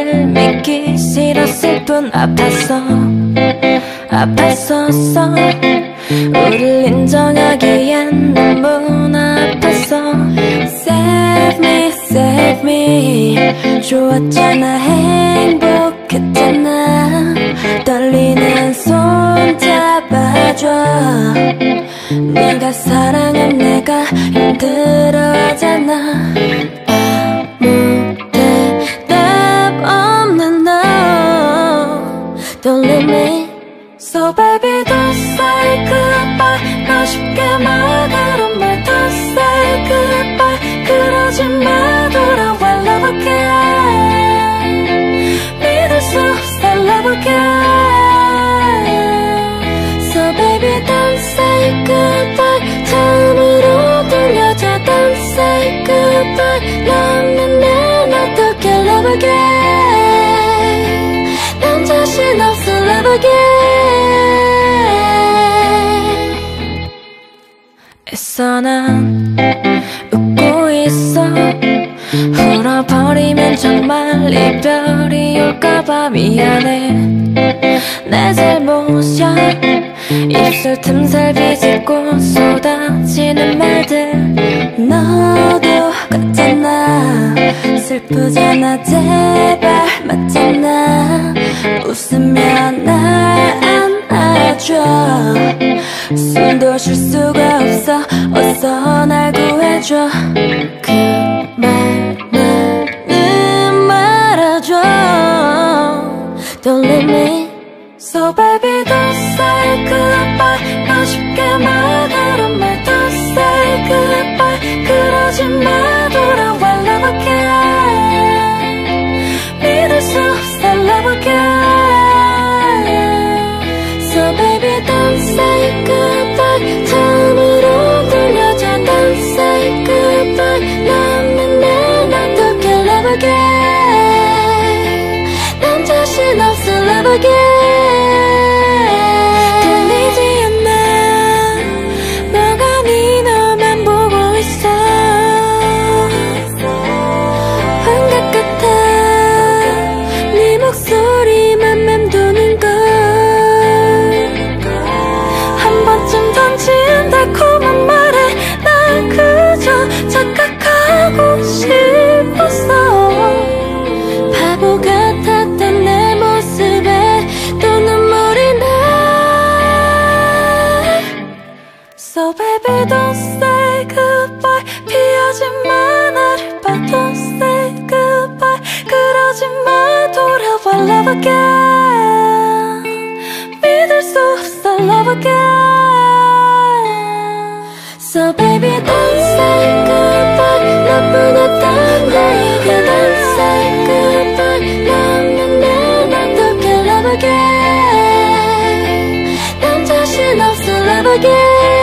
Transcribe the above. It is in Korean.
날 믿기 싫었을 뿐 아팠었어. 우릴 인정하기엔 너무나 아팠어. Save me 좋았잖아, 행복했잖아. 떨리는 손 잡아줘. 네가 사랑한 내가 힘들어하잖아. 아무 대답 없는 너 Don't leave me. So baby don't say goodbye. 너 쉽게 말하는 말 don't say goodbye. 그러지 마, 돌아와 love again. 믿을 수 없어 love again. So baby don't say goodbye. 처음으로 들려줘 don't say goodbye. 너 없는 날 어떻게 love again. 난 자신 없어 love again. 애써 난 웃고 있어. 울어버리면 정말 이별이 올까봐 미안해. 내 잘못이야. 입술 틈살 비집고 쏟아지는 말들 너도 같잖아. 슬프잖아 제발 맞잖아. 웃으면 날 안아줘. 숨도 쉴 수가 없어. 어서 날 구해줘. 그 말만은 말아줘. Don't leave me. So baby don't say goodbye. 너 쉽게 말하는 말 don't say goodbye. 그러지 마, 돌아와 love again. 믿을 수 없어 love again. So baby don't say goodbye. 처음으로 들려줘 don't say goodbye. 너 없는 날 어떻게 love again. 난 자신 없어 love again. So baby don't say goodbye. 피하지 마 나를 봐 don't say goodbye. 그러지 마, 돌아와 love again. 믿을 수 없어 love again. So baby don't say goodbye. 너뿐이었던 너에게 don't say goodbye. 너 없는 날 어떻게 love again. 난 자신 없어 love again.